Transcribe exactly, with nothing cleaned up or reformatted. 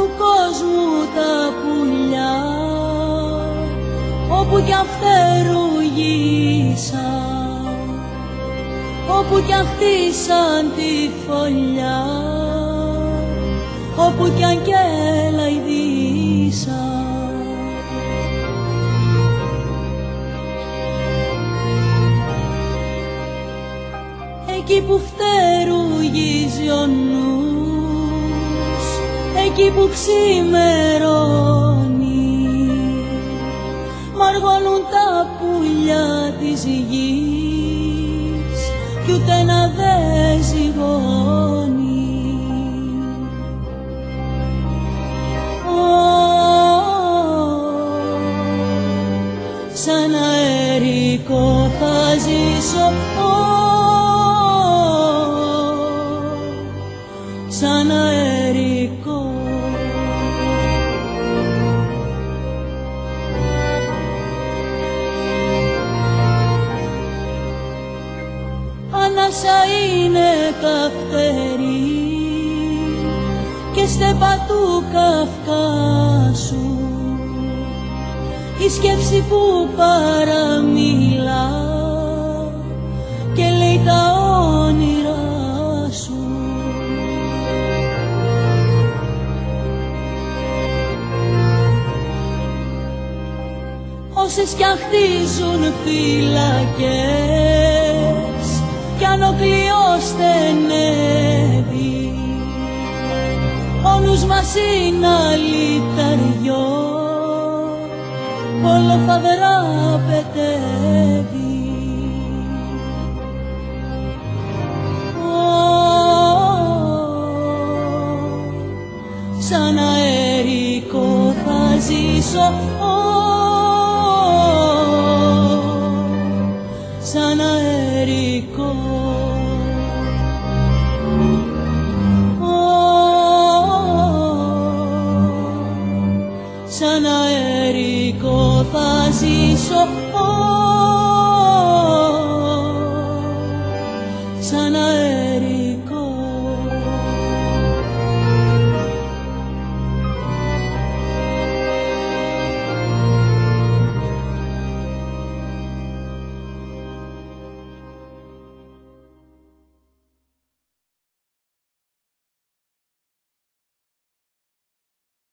του κόσμου τα πουλιά, όπου κι αν φτερουγίσαν, όπου κι αν χτίσαν τη φωλιά, όπου κι αν κελαϊδίσαν. Εκεί που φτερουγίζει ο νους, εκεί που ξημερώνει, μαργώνουν τα πουλιά της γης κι ούτε ένα δε ζυγώνει. Σαν αερικό θα ζήσω, σαν αερικό. Ανάσα είναι καυτερή και στέπα του Καυκάσου, η σκέψη που παραμιλά και λέει τα όνειρά σου. Όσες κι αν χτίζουν φυλακές κι αν ο κλειός στενεύει, ο νους μας είναι αλυταριό, όλο θα δραπετεύει. Σαν αερικό θα ζήσω, σαν αερικό. Σαν αερικό θα ζήσω.